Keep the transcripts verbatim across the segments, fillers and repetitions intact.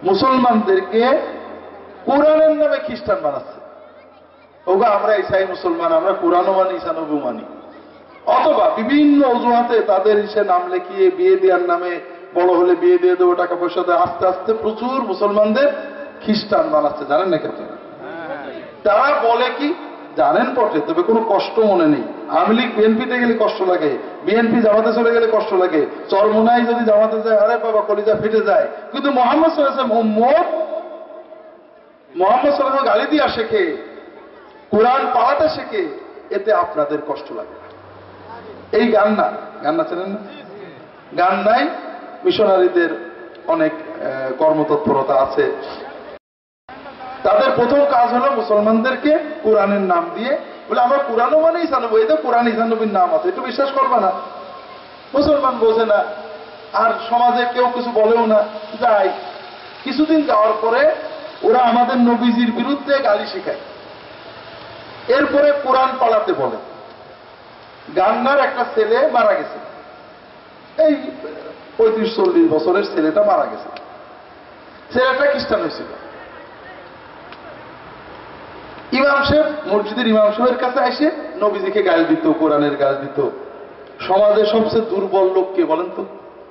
মুসলমানদেরকে কোরআনের নামে খ্রিস্টান বানাচ্ছে। ওগা আমরা ঈসাই মুসলমান, আমরা কোরআনও মানি, ঈসানবী মানি। অথবা বিভিন্ন অজুহাতে তাদের ইসে নাম লেখিয়ে বিয়ে দেওয়ার নামে, বড় হলে বিয়ে দিয়ে দেবো, টাকা পয়সা দেয়, আস্তে আস্তে প্রচুর মুসলমানদের খ্রিস্টান বানাচ্ছে। জানেন নাকি আপনারা? তারা বলে কি জানেন বটে, তবে কোনো কষ্ট মনে নেই। আওয়ামী লীগ বিএনপিতে গেলে কষ্ট লাগে, বিএনপি জামাতে চলে গেলে কষ্ট লাগে, চরমোনাই যদি জামাতে যায় আরে বাবা কলিজা ফেটে যায়। কিন্তু মোহাম্মদ সাল্লাল্লাহু আলাইহি ওয়াসাল্লাম উম্মত, মোহাম্মদ সাল্লাল্লাহু আলাইহি ওয়াসাল্লাম গালি দিয়া শেখে, কোরআন পালাতে শেখে, এতে আপনাদের কষ্ট লাগে। এই গান না, গান না চেনেন না? গান নাই, মিশনারিদের অনেক কর্মতৎপরতা আছে। তাদের প্রথম কাজ হলো মুসলমানদেরকে কোরআনের নাম দিয়ে বলে আমরা কোরআনও মানে ঈসানবী, এই তো কোরআন ঈসানবীর নাম আছে, একটু বিশ্বাস করবে না। মুসলমান বোঝে না, আর সমাজে কেউ কিছু বলেও না। যাই কিছুদিন যাওয়ার পরে ওরা আমাদের নবীজির বিরুদ্ধে গালি শেখায়, এরপরে কোরআন পালাতে বলে। গান্নার একটা ছেলে মারা গেছে, এই পঁয়ত্রিশ চল্লিশ বছরের ছেলেটা মারা গেছে। ছেলেটা খ্রিস্টান হয়েছিল। ইমাম সাহেব, মসজিদের ইমাম সাহেবের কাছে এসে নবীজিকে গাল দিত, কোরআনের গাল দিত। সমাজের সবচেয়ে দুর্বল লোক কে বলেন তো?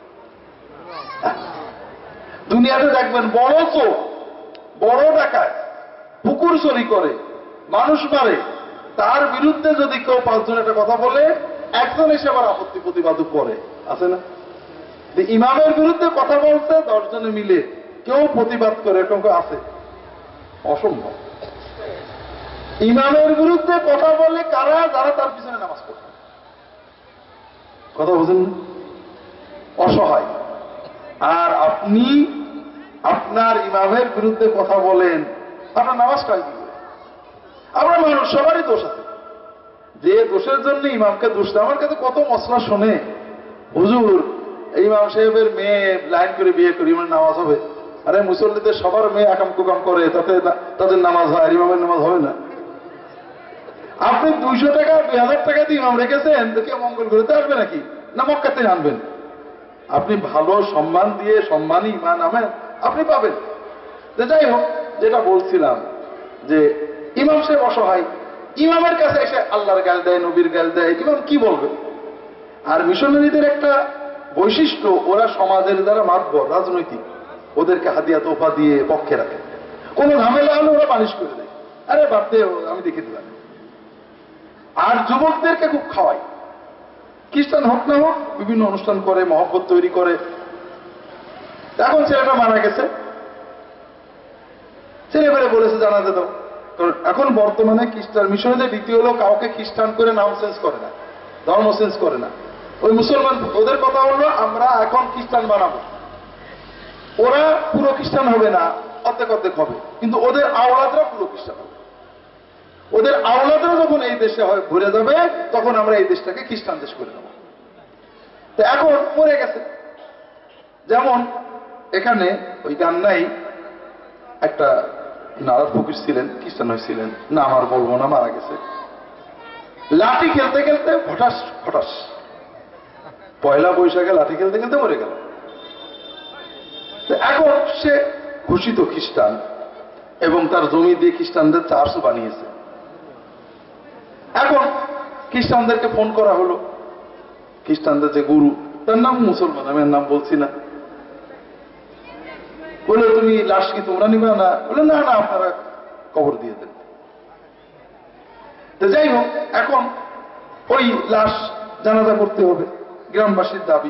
দুনিয়াতে দেখবেন বড় চোর, বড় ডাকাত, পুকুর চুরি করে, মানুষ মারে, তার বিরুদ্ধে যদি কেউ পাঁচজন একটা কথা বলে, একজন এসে আবার আপত্তি প্রতিবাদ করে, আছে না? ইমামের বিরুদ্ধে কথা বলছে দশজনে মিলে, কেউ প্রতিবাদ করে, এরকম আছে? অসম্ভব। ইমামের বিরুদ্ধে কথা বলে কারা? যারা তার পিছনে নামাজ পড়ে। কথা বুঝেন না? অসহায়। আর আপনি আপনার ইমামের বিরুদ্ধে কথা বলেন, আপনার নামাজ কাজ কি করে? আমরা মানুষ, সবারই দোষ আছে। যে দোষের জন্য ইমামকে দোষ দেয়। আমার কাছে কত মশলা শোনে, হুজুর ইমাম সাহেবের মেয়ে লাইন করে বিয়ে করি, মানে নামাজ হবে। আরে মুসল্লিদের সবার মেয়ে আকাম কুকাম করে, তাতে তাদের নামাজ হয়, আর ইমামের নামাজ হবে না? আপনি দুইশো টাকা দুই হাজার টাকা দিয়ে ইমাম রেখেছেন, দেখে মঙ্গল করতে আসবে নাকি? না মক্কাতে আনবেন? আপনি ভালো সম্মান দিয়ে সম্মানী ইমান আমেন আপনি পাবেন। যাই হোক, যেটা বলছিলাম যে ইমাম সাহেব অসহায়, ইমামের কাছে এসে আল্লাহর গাল দেয়, নবীর গাল দেয়, ইমাম কি বলবে? আর মিশনারিদের একটা বৈশিষ্ট্য, ওরা সমাজের দ্বারা মাতবর, রাজনৈতিক, ওদেরকে হাদিয়া তোফা দিয়ে পক্ষে রাখে। কোন ঝামেলা হলে ওরা বালিশ করে দেয়, আরে বাদ দে, আমি দেখে দিলাম। আর যুবকদেরকে খুব খাওয়ায়, খ্রিস্টান হোক না হোক বিভিন্ন অনুষ্ঠান করে, মহব্বত তৈরি করে। এখন ছেলেটা মারা গেছে, ছেলে বেড়ে বলেছে জানাতে দাও। কারণ এখন বর্তমানে খ্রিস্টান মিশনারিদের রীতি হলো কাউকে খ্রিস্টান করে নাম চেঞ্জ করে না, ধর্ম চেঞ্জ করে না। ওই মুসলমান ওদের কথা হলো আমরা এখন খ্রিস্টান বানাবো। ওরা পুরো খ্রিস্টান হবে না, অর্ধেক অর্ধেক হবে, কিন্তু ওদের আওলাদরা পুরো খ্রিস্টান হবে। ওদের আওলাদরা যখন এই দেশে ঘুরে যাবে, তখন আমরা এই দেশটাকে খ্রিস্টান দেশ করে দেবো। তো এখন পড়ে গেছে। যেমন এখানে ওই গান্নাই একটা নারাজ ফকির ছিলেন, খ্রিস্টান হয়েছিলেন, না আমার বলবো না, মারা গেছে। লাঠি খেলতে খেলতে হঠাৎ হঠাৎ পয়লা বৈশাখে লাঠি খেলতে খেলতে মরে গেল। এখন সে ঘোষিত খ্রিস্টান এবং তার জমি দিয়ে খ্রিস্টানদের চার্চ বানিয়েছে। এখন খ্রিস্টানদেরকে ফোন করা হলো, খ্রিস্টানদের যে গুরু, তার নাম মুসলমান, আমি নাম বলছি না, বলে তুমি লাশ কি তোমরা নিবে না? বলে না না, আপনারা কবর দিয়ে দেন। তো যাই হোক, এখন ওই লাশ জানাজা করতে হবে, গ্রামবাসীর দাবি।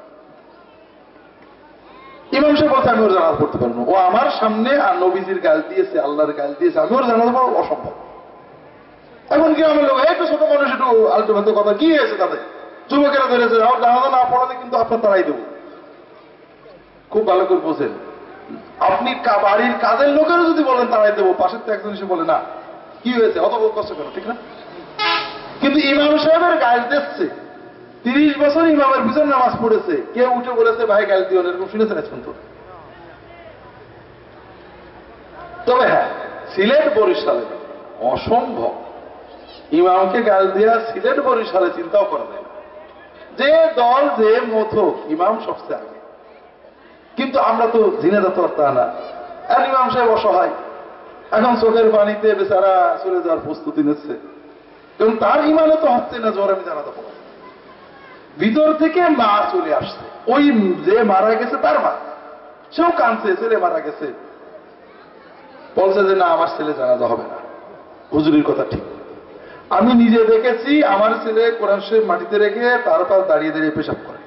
ইমাম সাহেব বলছে আমি ওর জানাজা করতে পারবো, ও আমার সামনে আর নবীজির গাল দিয়েছে, আল্লাহর গাল দিয়েছে, আমি ওর জানাজা পড়া অসম্ভব। এখন কি আমার লোক একটু ছোট মানুষ, একটু আলটু ফালতু কথা কি হয়েছে তাদের? যুবকেরা ধরেছে, আমার জানাজা না পড়ালে কিন্তু আপনার তারাই দেবো। খুব ভালো করে বোঝেন, আপনি বাড়ির কাজের লোকেরও যদি বলেন তারাই দেবো, পাশের তো একজন এসে বলে না কি হয়েছে, অত কষ্ট করো, ঠিক না? কিন্তু ইমাম সাহেবের গাল দিচ্ছে, তিরিশ বছর ইমামের পিছনে নামাজ পড়েছে, কেউ উঠে বলেছে ভাই গাল দিও, এরকম শুনেছেন এখন তো? তবে হ্যাঁ, সিলেট বরিশালে অসম্ভব ইমামকে গাল দেওয়া, সিলেট বরিশালে চিন্তাও করা যায় না। যে দল যে মতো ইমাম সবচেয়ে আগে, কিন্তু আমরা তো ঝিনেদা তো আর তা না। এখন ইমাম সাহেব অসহায়, এখন চোখের পানিতে বেচারা চলে যাওয়ার প্রস্তুতি নিচ্ছে, এবং তার ইমানে তো হচ্ছে না জোর আমি জানাতে পারবো। ভিতর থেকে মা চলে আসছে, ওই যে মারা গেছে তার মা, সেও কাঁদছে, ছেলে মারা গেছে, বলছে যে না আমার ছেলে জানাজা হবে না। হুজুরির কথা ঠিক, আমি নিজে দেখেছি আমার ছেলে কোরআন শরীফ মাটিতে রেখে তারপর দাঁড়িয়ে দাঁড়িয়ে পেশাব করে।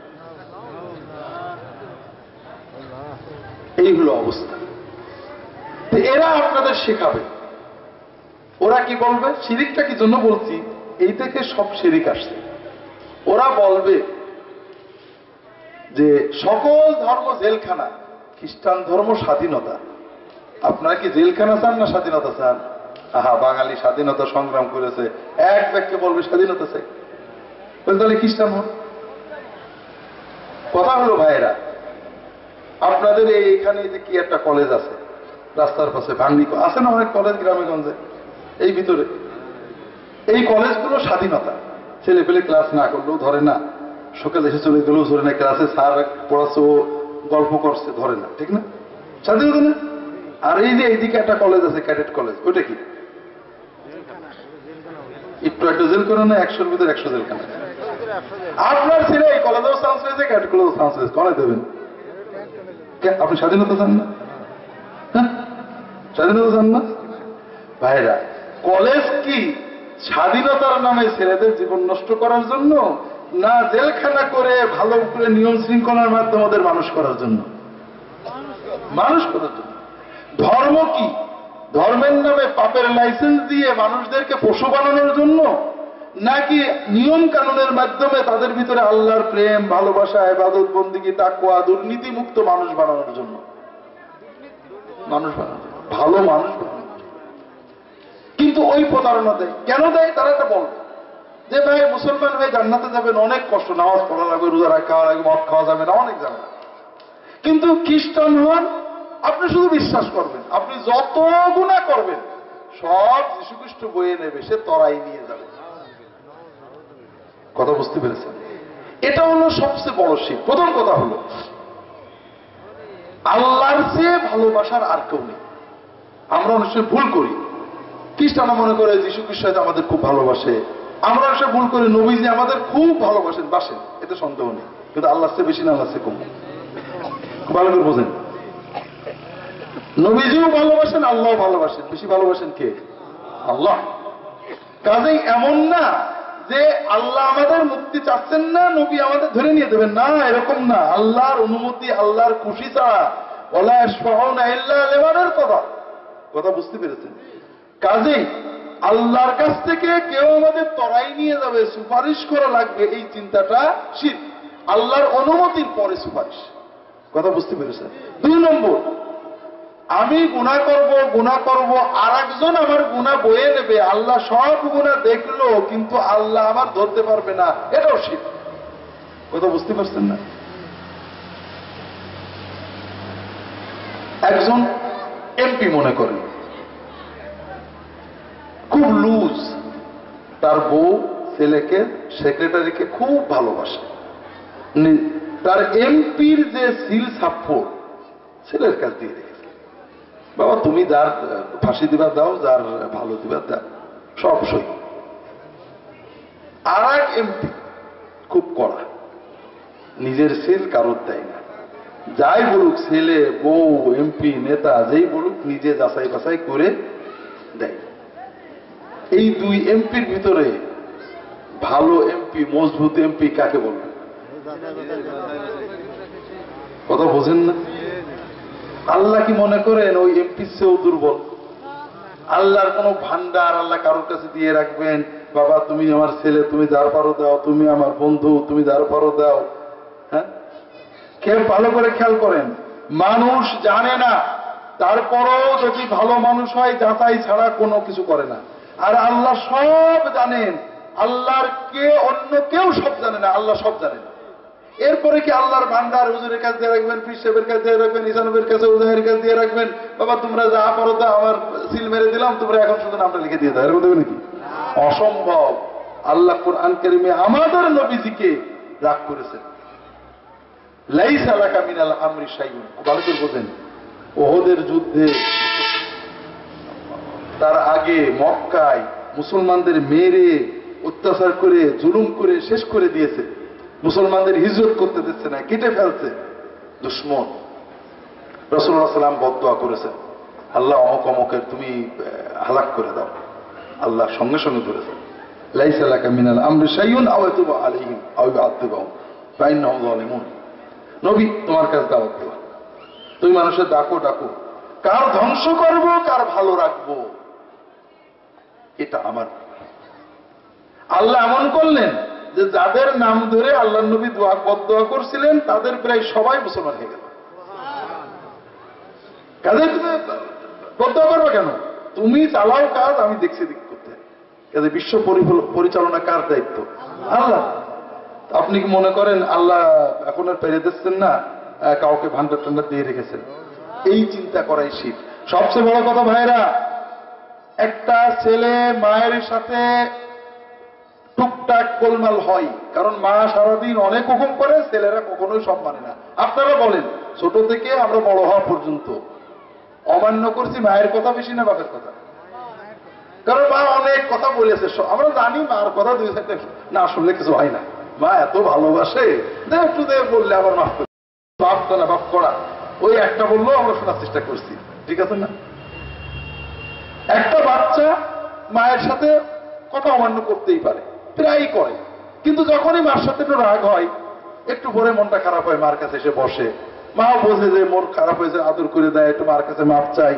এই হলো অবস্থা। এরা আপনাদের শেখাবে, ওরা কি বলবে? শিরিকটা কি জন্য বলছি, এই থেকে সব শিরিক আসছে। ওরা বলবে যে সকল ধর্ম জেলখানা, খ্রিস্টান ধর্ম স্বাধীনতা। আপনারা কি জেলখানা চান না স্বাধীনতা চান? আহা, বাঙালি স্বাধীনতা সংগ্রাম করেছে, এক ব্যক্তি বলবে স্বাধীনতা চাই, তাহলে খ্রিস্টান হন। কথা হলো ভাইয়েরা, আপনাদের এইখানে যে কি একটা কলেজ আছে রাস্তার পাশে, ভাঙ্গি আছে না অনেক কলেজ গ্রামে গঞ্জে, এই ভিতরে এই কলেজগুলো স্বাধীনতা। ছেলে পেলে ক্লাস না করলেও ধরে না, সকালে এসে চলে গেলেও ধরে না, ক্লাসে স্যার পড়াচ্ছে ও গল্প করছে ধরে না, ঠিক না? স্বাধীনতা না? আর এই যে এইদিকে একটা কলেজ আছে ক্যাডেট কলেজ, ওইটা কি? একটু একটা জেল করে না, একশোর ভিতরে একশো জেলখানা। আপনার ছেলে এই কলেজেও চান্স পেয়েছে, ক্যাডেট কলেজেও চান্স পেয়েছে, কনে দেবেন? আপনি স্বাধীনতা চান না? হ্যাঁ, স্বাধীনতা চান না? ভাইরা, কলেজ কি স্বাধীনতার নামে ছেলেদের জীবন নষ্ট করার জন্য, না জেলখানা করে ভালো করে নিয়ম শৃঙ্খলার মাধ্যমে ওদের মানুষ করার জন্য? মানুষ করার জন্য। ধর্ম কি ধর্মের নামে পাপের লাইসেন্স দিয়ে মানুষদেরকে পশু বানানোর জন্য, নাকি নিয়ম কানুনের মাধ্যমে তাদের ভিতরে আল্লাহর প্রেম, ভালোবাসা, ইবাদত, বন্দেগী, তাকওয়া, দুর্নীতি মুক্ত মানুষ বানানোর জন্য? মানুষ বানানোর জন্য, ভালো মানুষ বানানোর জন্য। কিন্তু ওই প্রতারণা দেয় কেন দেয়? তারা এটা বলবে যে ভাই মুসলমান হয়ে জান্নাতে যাবেন, অনেক কষ্ট, নামাজ পড়া লাগবে, রোজা রাখা লাগবে, মদ খাওয়া যাবে না, অনেক যাবে। কিন্তু খ্রিস্টান হন, আপনি শুধু বিশ্বাস করবেন, আপনি যত গুনাহ করবেন সব যীশু খ্রিস্ট বয়ে নেবে, সে তরাই নিয়ে যাবে। কথা বুঝতে পেরেছেন? এটা হলো সবচেয়ে বড় শিখ। প্রথম কথা হলো আল্লাহর চেয়ে ভালোবাসার আর কেউ নেই। আমরা অনেক সময় ভুল করি, খ্রিস্টানরা মনে করে যীশু খ্রিস্ট হয়তো আমাদের খুব ভালোবাসে, আমরা সে ভুল করে নবীজি আমাদের খুব ভালোবাসেন, বাসেন, এতে সন্দেহ নেই, কিন্তু আল্লাহর চেয়ে বেশি না আল্লাহর চেয়ে কম। ভালো করে বোঝেন, নবীজিও ভালোবাসেন, আল্লাহ ভালোবাসেন, বেশি ভালোবাসেন কে? আল্লাহ। কাজেই এমন না যে আল্লাহ আমাদের মুক্তি চাচ্ছেন না, নবী আমাদের ধরে নিয়ে দেবেন না, এরকম না। আল্লাহর অনুমতি, আল্লাহর খুশি ছাড়া ওয়ালা ইয়াশফাউনা ইল্লা লিমানের কথা। কথা বুঝতে পেরেছেন? কাজেই আল্লাহর কাছ থেকে কেউ আমাদের তরাই নিয়ে যাবে, সুপারিশ করা লাগবে, এই চিন্তাটা শিরক। আল্লাহর অনুমতির পরে সুপারিশ। কথা বুঝতে পেরেছেন? দুই নম্বর, আমি গুনাহ করব গুনাহ করব আর একজন আমার গুনাহ বয়ে নেবে, আল্লাহ সব গুনাহ দেখলো কিন্তু আল্লাহ আমার ধরতে পারবে না, এটাও শিরক। কথা বুঝতে পারছেন না? একজন এমপি মনে করেন খুব লুজ, তার বউ ছেলেকে, সেক্রেটারিকে খুব ভালোবাসে, তার এমপির যে সিল সাফর ছেলের কাছ দিয়ে রেখেছে, বাবা তুমি যার ফাঁসি দিবার দাও, যার ভালো দিবার দাও, সব সই। আর এক এমপি খুব কড়া, নিজের সিল কারোর দেয় না, যাই বলুক ছেলে, বউ, এমপি, নেতা যেই বলুক নিজে যাচাই বাছাই করে দেয়। এই দুই এমপির ভিতরে ভালো এমপি, মজবুত এমপি কাকে বলবে? কথা বোঝেন না? আল্লাহ কি মনে করেন ওই এমপির চেয়েও দুর্বল? আল্লাহর কোন ভান্ডার আল্লাহ কারোর কাছে দিয়ে রাখবেন, বাবা তুমি আমার ছেলে, তুমি যার পারো দাও, তুমি আমার বন্ধু, তুমি যার পারো দাও? হ্যাঁ, কেউ ভালো করে খেয়াল করেন, মানুষ জানে না, তারপরও যদি ভালো মানুষ হয় যাচাই ছাড়া কোনো কিছু করে না। আর আল্লাহ সব জানেন, আল্লাহর কে অন্য কেউ সব জানে না, আল্লাহ সব জানেন। এরপরে কি আল্লাহর ভান্ডার হুজুরের কাছে দিয়ে রাখবেন, পীর সাহেবের কাছে দিয়ে রাখবেন, ইসানবের কাছে, উজাহের কাছে দিয়ে রাখবেন, বাবা তোমরা যা পারো দাও, আমার সিল মেরে দিলাম, তোমরা এখন শুধু নামটা লিখে দিয়ে দাও, এরকম দেবে নাকি? অসম্ভব। আল্লাহ কোরআন কারীমে আমাদের নবীজিকে রাগ করেছেন, লাইসা লাকা মিনাল আমরি শাইউন। ভালো করে বোঝেন, ওহদের যুদ্ধে, তার আগে মক্কায় মুসলমানদের মেরে অত্যাচার করে জুলুম করে শেষ করে দিয়েছে, মুসলমানদের হিজরত করতে দিচ্ছে না, কেটে ফেলছে দুশ্মন। রাসূলুল্লাহ সাল্লাম বদদুয়া করেছেন, আল্লাহ অমক অমকের তুমি হালাক করে দাও। আল্লাহ সঙ্গে সঙ্গে ধরেছেন, লাইসা লাকা মিনাল আমরি শাইউন আও ইয়াতুবা আলাইহিম আও ইউআযযিবুহুম ফাইন্নাহুম যালিমুন। নবী, তোমার কাছে দাওয়াত দেওয়া, তুমি মানুষের ডাকো ডাকো, কার ধ্বংস করব কার ভালো রাখবো এটা আমার। আল্লাহ এমন করলেন যে যাদের নাম ধরে আল্লাহ নবী দোয়া বদদোয়া করছিলেন তাদের প্রায় সবাই মুসলমান হয়ে গেল। কাজে তুমি বদদোয়া করবে কেন? তুমি চালাও কাজ, আমি দেখছি দিক করতে। কাজে বিশ্ব পরিচালনা কার দায়িত্ব? আল্লাহ। আপনি কি মনে করেন আল্লাহ এখন আর পেরে দিচ্ছেন না, কাউকে ভান্ডার টান্ডার দিয়ে রেখেছেন? এই চিন্তা করাই শীত। সবচেয়ে বড় কথা ভাইরা, একটা ছেলে মায়ের সাথে টুকটাক গোলমাল হয়, কারণ মা সারাদিন অনেক হুকুম করে, ছেলেরা কখনোই সব মানে না। আপনারা বলেন, ছোট থেকে আমরা বড় হওয়া পর্যন্ত অমান্য করছি মায়ের কথা বেশি না বাপের কথা? কারণ মা অনেক কথা বলেছে, আমরা জানি মার কথা দুই চারটে না শুনলে কিছু হয় না। মা এত ভালোবাসে, একটু দেখ বললে আবার মাফ করে, বাপ তো না বাপ করা, ওই একটা বললেও আমরা শোনার চেষ্টা করছি, ঠিক আছে না? একটা বাচ্চা মায়ের সাথে কথা অমান্য করতেই পারে, প্রায়ই করে, কিন্তু যখনই মার সাথে একটু রাগ হয়, একটু পরে মনটা খারাপ হয়, মার কাছে এসে বসে, মাও বোঝে যে মন খারাপ হয়েছে, আদর করে দেয়, একটু মার কাছে মাপ চাই।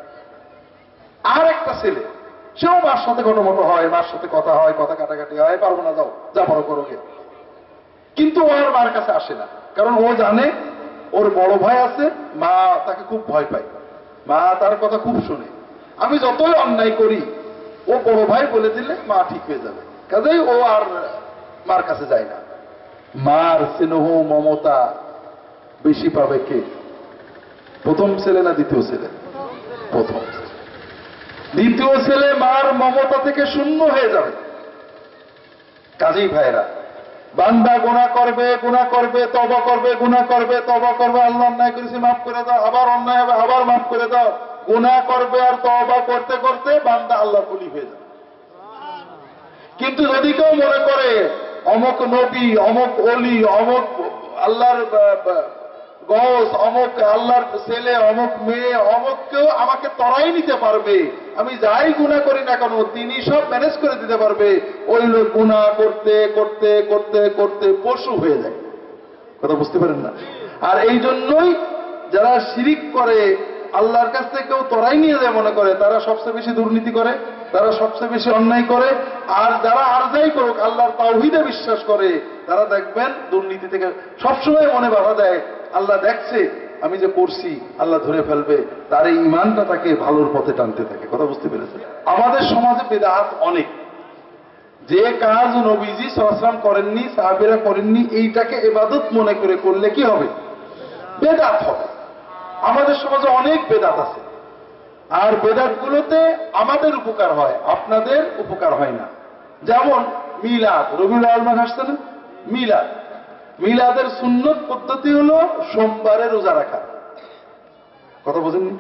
আর একটা ছেলে, সেও মার সাথে ঘটমটো হয়, মার সাথে কথা হয়, কথা কাটাকাটি হয়, পারবো না যাও, যা বড় করো গে, কিন্তু ও আর মার কাছে আসে না, কারণ ও জানে ওর বড় ভাই আছে, মা তাকে খুব ভয় পায়, মা তার কথা খুব শোনে। আমি যতই অন্যায় করি, ও বড় ভাই বলে দিলে মা ঠিক হয়ে যাবে, কাজেই ও আর মার কাছে যায় না। মার স্নেহ মমতা বেশি পাবে কে? প্রথম ছেলে না দ্বিতীয় ছেলে? প্রথম। দ্বিতীয় ছেলে মার মমতা থেকে শূন্য হয়ে যাবে। কাজেই ভাইরা, বান্দা গুনাহ করবে, গুনাহ করবে, তওবা করবে, গুনাহ করবে, তওবা করবে, আল্লাহ অন্যায় করেছি মাফ করে দাও, আবার অন্যায় হবে, আবার মাফ করে দাও, গুনাহ করবে আর তওবা করতে করতে বান্দা আল্লাহর ওলি হয়ে যাবে। কিন্তু যদি কেউ মনে করে অমক নবী, অমক ওলি, অমক আল্লাহর গস, অমক আল্লাহর ছেলে, অমক মেয়ে, অমক কেউ আমাকে তরাই নিতে পারবে, আমি যাই গুনাহ করি না কেন তিনি সব ম্যানেজ করে দিতে পারবে, ওই লোক গুনাহ করতে করতে করতে করতে পশু হয়ে যায়। কথা বুঝতে পারেন না? আর এই জন্যই যারা শিরিক করে, আল্লাহর কাছ থেকে কেউ তরাই নিয়ে যায় মনে করে, তারা সবচেয়ে বেশি দুর্নীতি করে, তারা সবচেয়ে বেশি অন্যায় করে। আর যারা আর যাই করুক আল্লাহর তাওহীদে বিশ্বাস করে, তারা দেখবেন দুর্নীতি থেকে সবসময় মনে বাধা দেয়, আল্লাহ দেখছে আমি যে করছি, আল্লাহ ধরে ফেলবে, তার এই ঈমানটা তাকে ভালোর পথে টানতে থাকে। কথা বুঝতে পেরেছেন? আমাদের সমাজে বিদআত অনেক, যে কাজ নবীজি সাল্লাল্লাহু আলাইহি ওয়াসাল্লাম করেননি, সাহাবীরা করেননি, এইটাকে ইবাদত মনে করে করলে কি হবে? বিদআত হবে। আমাদের সমাজে অনেক বেদাত আছে, আর বেদাত গুলোতে আমাদের উপকার হয়, আপনাদের উপকার হয় না। যেমন মিলাদ, রবিউল আউয়াল মাস আসছে না, মিলাদ, মিলাদের সুন্নত পদ্ধতি হলো সোমবারে রোজা রাখা। কথা বোঝেননি?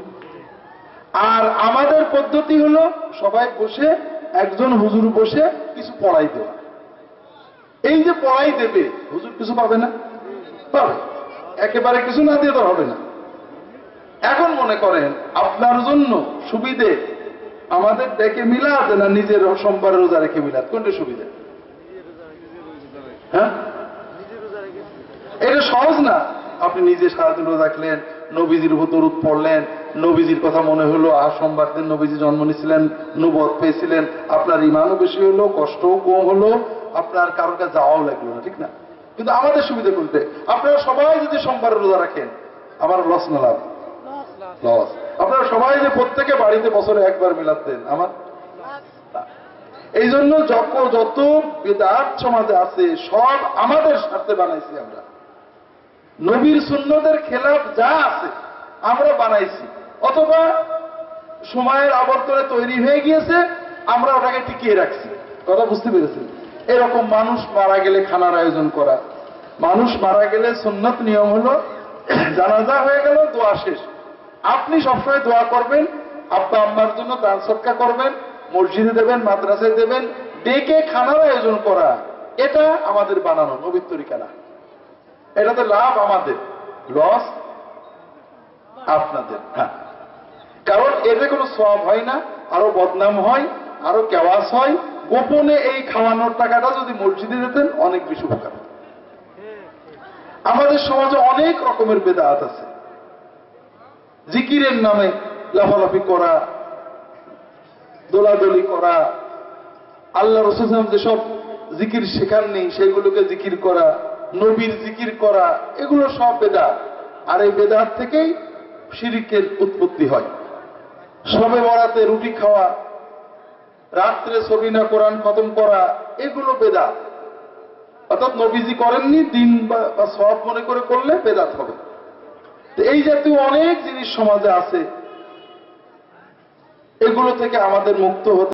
আর আমাদের পদ্ধতি হলো সবাই বসে, একজন হুজুর বসে কিছু পড়াই দেওয়া। এই যে পড়াই দেবে, হুজুর কিছু পাবে না? পাবে। একেবারে কিছু না দিয়ে তো হবে না। এখন মনে করেন আপনার জন্য সুবিধে আমাদের ডেকে মিলাদ না নিজের সোমবারে রোজা রেখে মিলাদ, কোনটা সুবিধা? হ্যাঁ, এটা সহজ না। আপনি নিজে সারাদিন রোজা রাখলেন, নবীজির উপর দরুদ পড়লেন, নবীজির কথা মনে হলো, আহ সোমবার দিন নবীজি জন্ম নিয়েছিলেন, নবুয়ত পেয়েছিলেন, আপনার ঈমানও বেশি হলো, কষ্টও কম হলো, আপনার কারোর কাছে যাওয়াও লাগলো না, ঠিক না? কিন্তু আমাদের সুবিধা করতে আপনারা সবাই যদি সোমবার রোজা রাখেন, আমার লস না লাভ? লস। আপনারা সবাই যে প্রত্যেকে বাড়িতে বছরে একবার মিলাদ দেন, আমার এই জন্য যত যত বিদআত সমাজে আছে সব আমাদের স্বার্থে বানাইছি আমরা। নবীর সুন্নতের খেলাফ যা আছে আমরা বানাইছি, অথবা সময়ের আবর্তনে তৈরি হয়ে গিয়েছে, আমরা ওটাকে টিকিয়ে রাখছি। কথা বুঝতে পেরেছেন? এরকম মানুষ মারা গেলে খানার আয়োজন করা, মানুষ মারা গেলে সুন্নত নিয়ম হলো জানাজা হয়ে গেল, দোয়া শেষ, আপনি সবসময় দোয়া করবেন, আব্বা আম্মার জন্য দান সদকা করবেন, মসজিদে দেবেন, মাদ্রাসায় দেবেন, ডেকে খানার আয়োজন করা, এটা আমাদের বানানো নবীর তরিকা না। এটাতে লাভ আমাদের, লস আপনাদের। হ্যাঁ, কারণ এতে কোনো সওয়াব হয় না, আরো বদনাম হয়, আরো কেওয়াস হয়। গোপনে এই খাওয়ানোর টাকাটা যদি মসজিদে দিতেন অনেক বেশি উপকার। আমাদের সমাজে অনেক রকমের বেদাত আছে। জিকিরের নামে লাফালাফি করা, দোলাদলি করা, আল্লাহ রাসূল যেসব জিকির শেখাননি সেগুলোকে জিকির করা, নবীর জিকির করা, এগুলো সব বেদাত। আর এই বেদাত থেকেই শিরকের উৎপত্তি হয়। শবে বরাতে রুটি খাওয়া, রাত্রে সবিনা কোরআন খতম করা, এগুলো বেদাত। অর্থাৎ নবীজি করেননি, দিন বা সওয়াব মনে করে করলে বেদাত হবে। তো এই জাতীয় অনেক জিনিস সমাজে আছে, এগুলো থেকে আমাদের মুক্ত হতে